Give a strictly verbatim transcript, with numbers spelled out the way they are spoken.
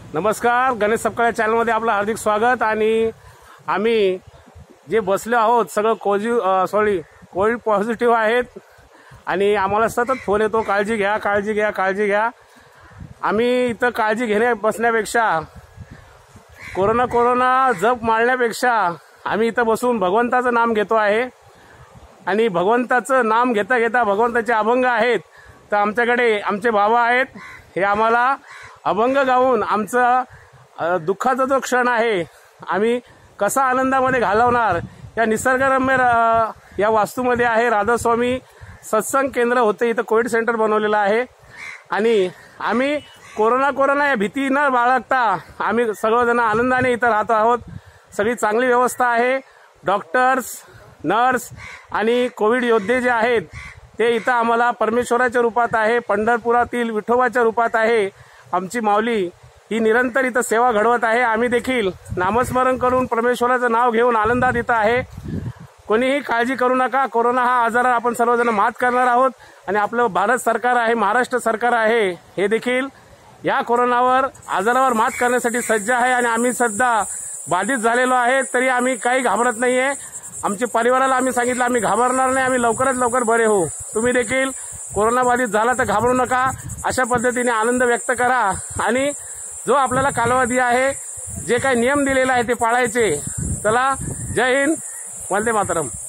नमस्कार, गणेश सपकाळ चॅनलमध्ये आपलं हार्दिक स्वागत। आणि आम्ही जे बसलो आहोत सगळं कोविड सॉरी कोविड पॉझिटिव्ह आहेत आणि आम्हाला सतत फोन येतो, काळजी घ्या काळजी घ्या काळजी घ्या। आम्ही इथं काळजी घेणे बसण्यापेक्षा कोरोना कोरोना जप मारण्यापेक्षा आम्ही इथं बसून भगवंताचं नाम घेतो आहे आणि भगवंताचं नाम घेता घेता भगवंताचे अभंग आहेत। तर आमच्याकडे आमचे बाबा आहेत, हे आम्हाला अभंग गाऊन आमचा दुःखाचा जो क्षण आहे आम्ही कसा आनंदामध्ये घालवणार या निसर्गरम्य या वास्तूमध्ये आहे। राधास्वामी सत्संग केंद्र होते, इथं कोविड सेंटर बनवलेलं आहे आणि आम्ही कोरोना कोरोना या भीती न बाळगता आम्ही सर्वजण आनंदाने इथं राहतो आहोत। सगळी चांगली व्यवस्था आहे। डॉक्टर्स, नर्स आणि कोविड योद्धे जे आहेत ते इथं आम्हाला परमेश्वराच्या रूपात आहे, पंढरपुरातील विठोबाच्या रूपात आहे। आमची माऊली ही निरंतर इथं सेवा घडवत आहे। आम्ही देखील नामस्मरण करून परमेश्वराचं नाव घेऊन आनंदात इथं आहे। कोणीही काळजी करू नका, कोरोना हा आजार आपण सर्वजण मात करणार आहोत आणि आपलं भारत सरकार आहे, महाराष्ट्र सरकार आहे, हे देखील या कोरोनावर आजारावर मात करण्यासाठी सज्ज आहे आणि आम्ही सध्या बाधित झालेलो आहे तरी आम्ही काही घाबरत नाहीये। आमच्या परिवाराला आम्ही सांगितलं आम्ही घाबरणार नाही, आम्ही लवकरात लवकर बरे होऊ। तुम्ही देखील कोरोना बाधित झाला तर घाबरू नका, अशा पद्धतीने आनंद व्यक्त करा आणि जो आपल्याला कालावधी आहे, जे काही नियम दिलेला आहे ते पाळायचे। चला, जय हिंद, वंदे मातरम।